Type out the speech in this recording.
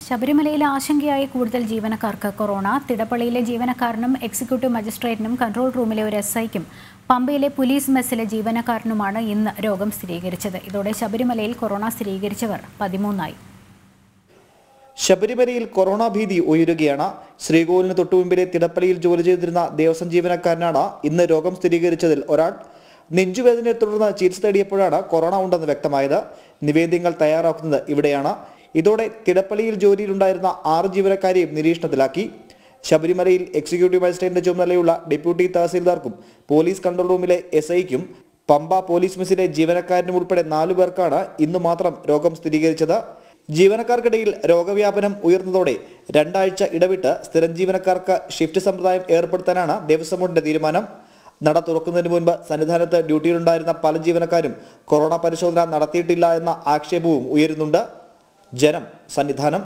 ശബരിമലയിലെ ആശങ്കയായി കൂടുതൽ ജീവനക്കാർക്ക് കൊറോണ. തിടപ്പള്ളിയിലെ ജീവനക്കാരനും എക്സിക്യൂട്ടീവ് മജിസ്ട്രേറ്റിനും കൺട്രോൾ റൂമിലെ ഒരു എസ്ഐക്കും പമ്പയിലെ പോലീസ് മെസ്സിലെ ജീവനക്കാരനുമാണ് ഇന്ന് രോഗം സ്ഥിരീകരിച്ചത്. ഇതോടെ ശബരിമലയിൽ കൊറോണ സ്ഥിരീകരിച്ചവർ 13ആയി. ശബരിമലയിൽ കൊറോണ ഭീതി ഉയരുകയാണ്. ശ്രീകോവിലിന് തൊട്ടുമുമ്പിലെ തിടപ്പള്ളിയിൽ ജോലി ചെയ്തിരുന്ന ദേവസ്വം ജീവനക്കാരനാണ് ഇന്ന് രോഗം സ്ഥിരീകരിച്ചതിൽ ഒരാൾ. നെഞ്ചുവേദനയെ തുടർന്ന് ചികിത്സ തേടിയപ്പോഴാണ് കൊറോണ ഉണ്ടെന്ന് വ്യക്തമായത്. നിവേദ്യങ്ങൾ തയ്യാറാക്കുന്നത് ഇവിടെയാണ്. ഇതോടെ തിടപ്പള്ളിയിൽ ജോലിയിലുണ്ടായിരുന്ന 6 ജീവനക്കാരെയും നിരീക്ഷണത്തിലാക്കി. ശബരിമലയിൽ എക്സിക്യൂട്ടീവ് മജിസ്ട്രേറ്റിന്റെ ചുമതലയുള്ള ഡെപ്യൂട്ടി തഹസീൽദാർക്കും പോലീസ് കൺട്രോൾ റൂമിലെ എസ്ഐക്കും പമ്പ പോലീസ് മെസ്സിലെ ജീവനക്കാരനും ഉൾപ്പെടെ 4 പേർക്കാണ് ഇന്ന് മാത്രം രോഗം സ്ഥിരീകരിച്ചത്. ജീവനക്കാർക്കിടയിൽ രോഗവ്യാപനം ഉയർന്നതോടെ 2 ആഴ്ച ഇടവിട്ട് സ്ഥിരം ജീവനക്കാർക്ക് ഷിഫ്റ്റ് സമ്പ്രദായം ഏർപ്പെടുത്താനാണ് ദേവസ്വം ബോർഡിന്റെ തീരുമാനം. നട തുറക്കുന്നതിന് മുൻപ് സന്നിധാനത്ത് ഡ്യൂട്ടിയിലുണ്ടായിരുന്ന പല ജീവനക്കാരും കൊറോണ പരിശോധന നടത്തിയിട്ടില്ല എന്ന ആക്ഷേപവും ഉയരുന്നുണ്ട്. ജനം, സന്നിധാനം.